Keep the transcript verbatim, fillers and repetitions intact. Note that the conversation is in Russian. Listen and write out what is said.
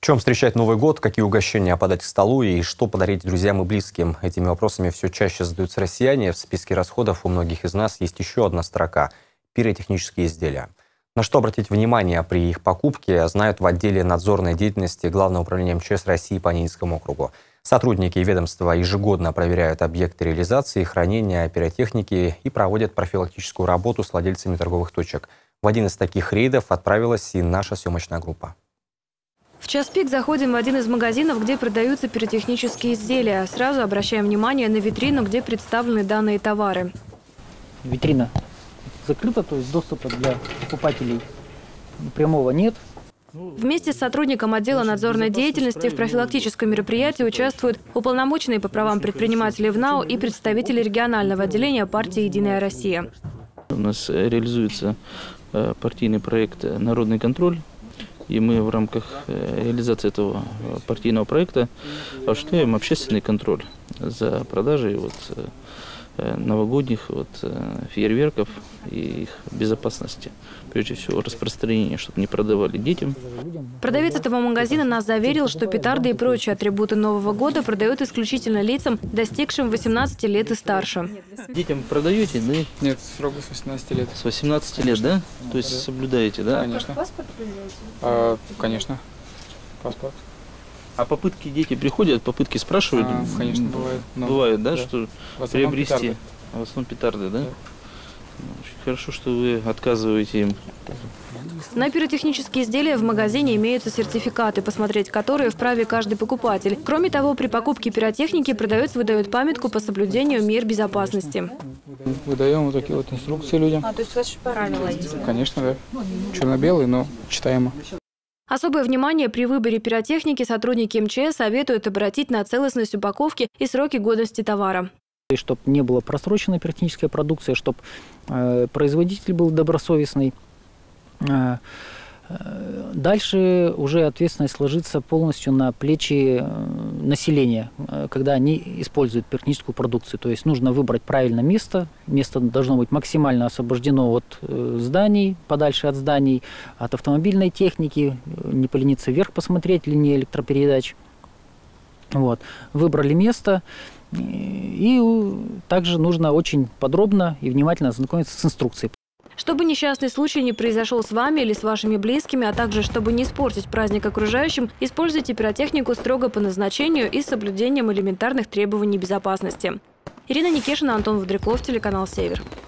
В чем встречать Новый год, какие угощения подать к столу и что подарить друзьям и близким? Этими вопросами все чаще задаются россияне. В списке расходов у многих из нас есть еще одна строка – пиротехнические изделия. На что обратить внимание при их покупке, знают в отделе надзорной деятельности Главного управления МЧС России по Ненецкому округу. Сотрудники ведомства ежегодно проверяют объекты реализации, хранения пиротехники и проводят профилактическую работу с владельцами торговых точек. В один из таких рейдов отправилась и наша съемочная группа. В час пик заходим в один из магазинов, где продаются пиротехнические изделия. Сразу обращаем внимание на витрину, где представлены данные товары. Витрина закрыта, то есть доступа для покупателей прямого нет. Вместе с сотрудником отдела надзорной деятельности в профилактическом мероприятии участвуют уполномоченные по правам предпринимателей ВНАУ и представители регионального отделения партии «Единая Россия». У нас реализуется партийный проект «Народный контроль». И мы в рамках реализации этого партийного проекта осуществляем общественный контроль за продажей вот новогодних вот фейерверков и их безопасности. Прежде всего распространение, чтобы не продавали детям. Продавец этого магазина нас заверил, что петарды и прочие атрибуты Нового года продают исключительно лицам, достигшим восемнадцати лет и старше. Детям продаете, да? Нет, срок с восемнадцати лет. С восемнадцати лет, да? То есть да. Соблюдаете, да? Конечно. Паспорт проверяете? А, конечно. Паспорт. А попытки дети приходят, попытки спрашивают? А, конечно, бывает. Но... Бывает, да, да, что в приобрести? Петарды. А в основном петарды, да? Да. Очень хорошо, что вы отказываете им. На пиротехнические изделия в магазине имеются сертификаты, посмотреть которые вправе каждый покупатель. Кроме того, при покупке пиротехники продавец выдает памятку по соблюдению мер безопасности. Выдаем вот такие вот инструкции людям. А, то есть у вас правила есть? Конечно, да. Черно-белый, но читаемо. Особое внимание при выборе пиротехники сотрудники МЧС советуют обратить на целостность упаковки и сроки годности товара. Чтобы не было просроченной пиротехнической продукции, чтобы э, производитель был добросовестный. Э, э, дальше уже ответственность ложится полностью на плечи населения, э, когда они используют пиротехническую продукцию. То есть нужно выбрать правильное место. Место должно быть максимально освобождено от э, зданий, подальше от зданий, от автомобильной техники, не полениться вверх посмотреть линии электропередач. Вот. Выбрали место. И также нужно очень подробно и внимательно ознакомиться с инструкцией. Чтобы несчастный случай не произошел с вами или с вашими близкими, а также чтобы не испортить праздник окружающим, используйте пиротехнику строго по назначению и с соблюдением элементарных требований безопасности. Ирина Никешина, Антон Водряков, телеканал «Север».